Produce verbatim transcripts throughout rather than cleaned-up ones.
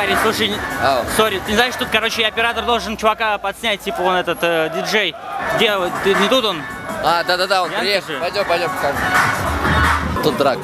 парень, слушай, oh. сори, ты знаешь, тут, короче, оператор должен чувака подснять, типа он этот э, диджей. Где, ты, не тут он? А, да-да-да, он приехал. Пойдем, пойдем, покажем. Тут драк.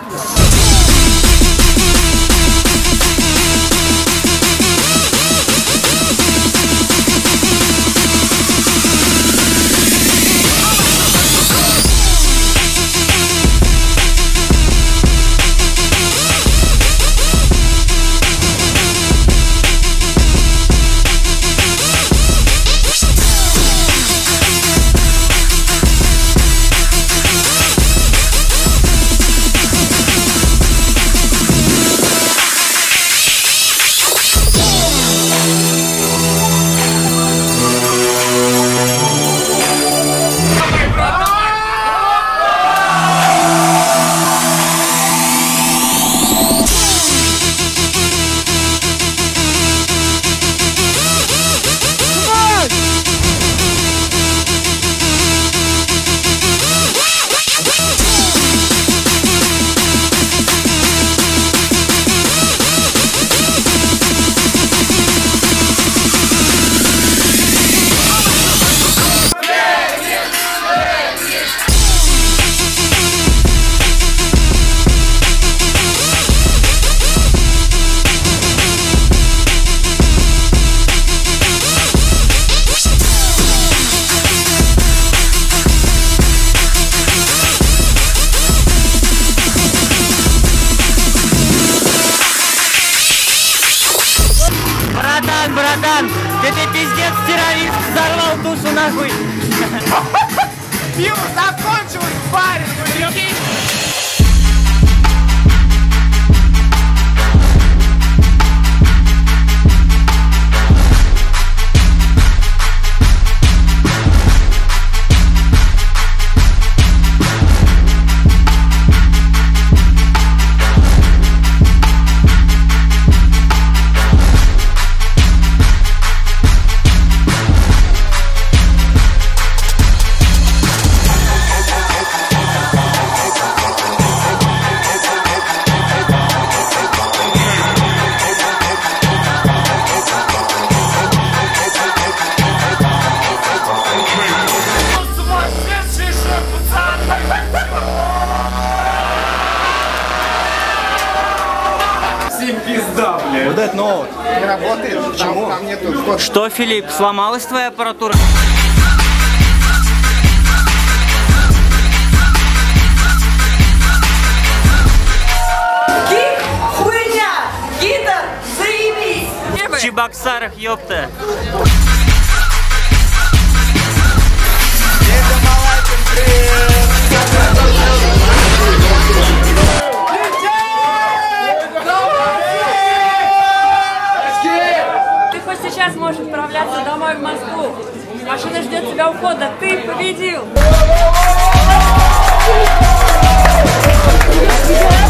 Братан, братан, ты, ты пиздец, террорист, взорвал душу нахуй. Пиво закончилось, парень, прикинь. Пизда, блядь. Вот это новое. Не работает? Почему? Там, там нету. Что? Что, Филипп, сломалась твоя аппаратура? Кик, хуйня! Гитар, заебись! В Чебоксарах, ёпта. Сейчас можешь отправляться домой в Москву. Машина ждет тебя у входа. Ты победил!